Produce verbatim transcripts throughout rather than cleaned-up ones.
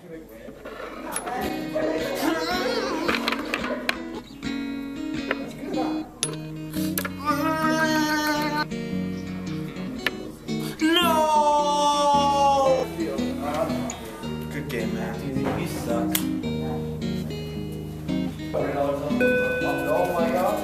No! Good game, man. You suck. Oh my god.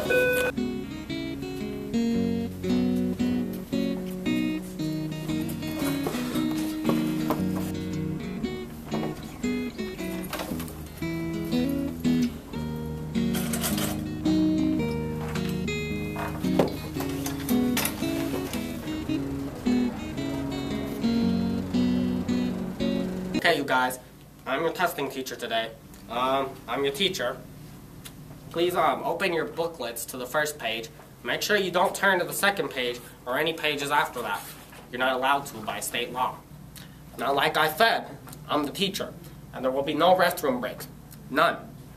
Okay, you guys, I'm your testing teacher today. Um, I'm your teacher. Please um, open your booklets to the first page. Make sure you don't turn to the second page or any pages after that. You're not allowed to by state law. Now, like I said, I'm the teacher, and there will be no restroom breaks. None.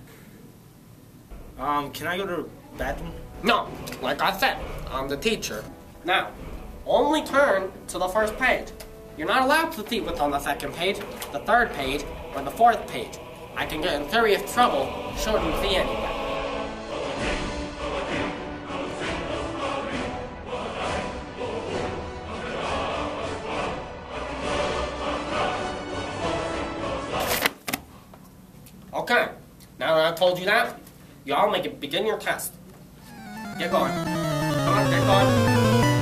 Um, can I go to the bathroom? No, like I said, I'm the teacher. Now, only turn to the first page. You're not allowed to see what's on the second page, the third page, or the fourth page. I can get in serious trouble should you see anything. Okay, now that I've told you that, y'all make it begin your test. Get going. Come on, get going.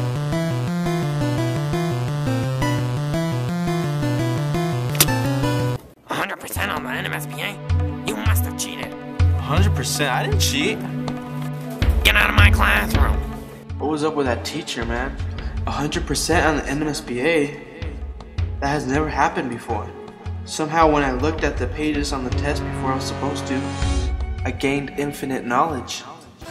one hundred percent on the N M S P A? You must have cheated. one hundred percent? I didn't cheat. Get out of my classroom. What was up with that teacher, man? one hundred percent on the N M S P A? That has never happened before. Somehow when I looked at the pages on the test before I was supposed to, I gained infinite knowledge.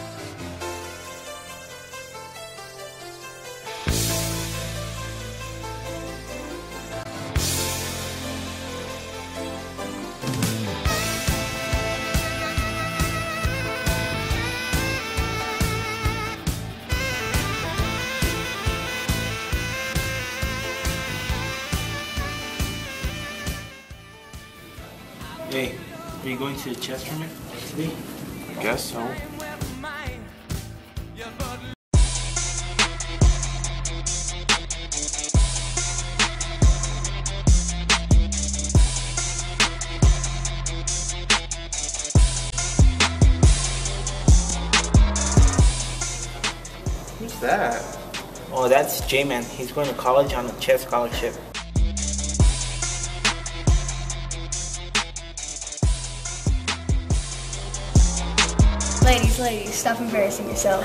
Hey, are you going to the chess tournament today? I guess so. Who's that? Oh, that's J-Man. He's going to college on a chess scholarship. Ladies, ladies, stop embarrassing yourself.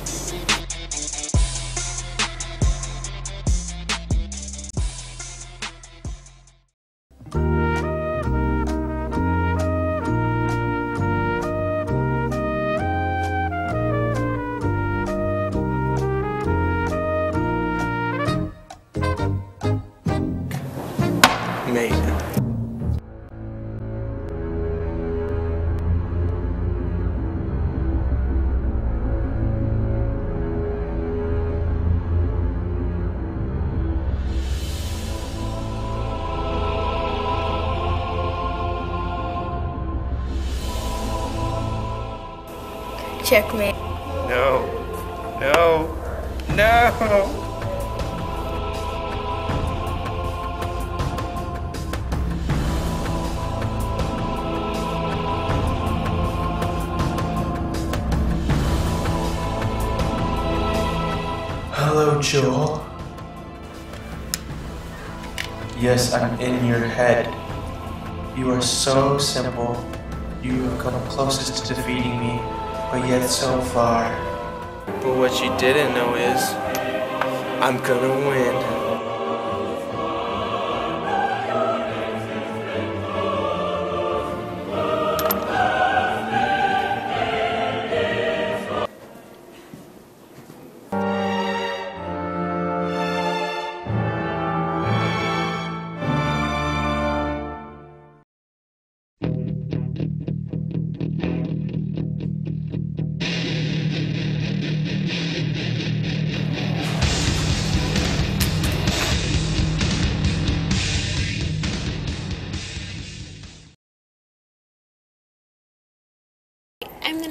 Mate. Checkmate. No. No. No. Hello, Joel. Yes, I'm in your head. You are so simple. You have come closest to defeating me, but yet so far. But what you didn't know is, I'm gonna win.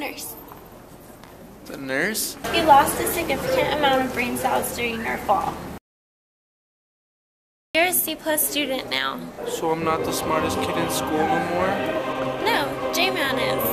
nurse. The nurse? He lost a significant amount of brain cells during our fall. You're a C plus student now. So I'm not the smartest kid in school no more? No, J-Man is.